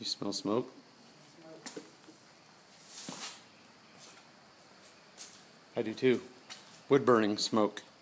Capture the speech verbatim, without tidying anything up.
You smell smoke? I do too. Wood burning smoke.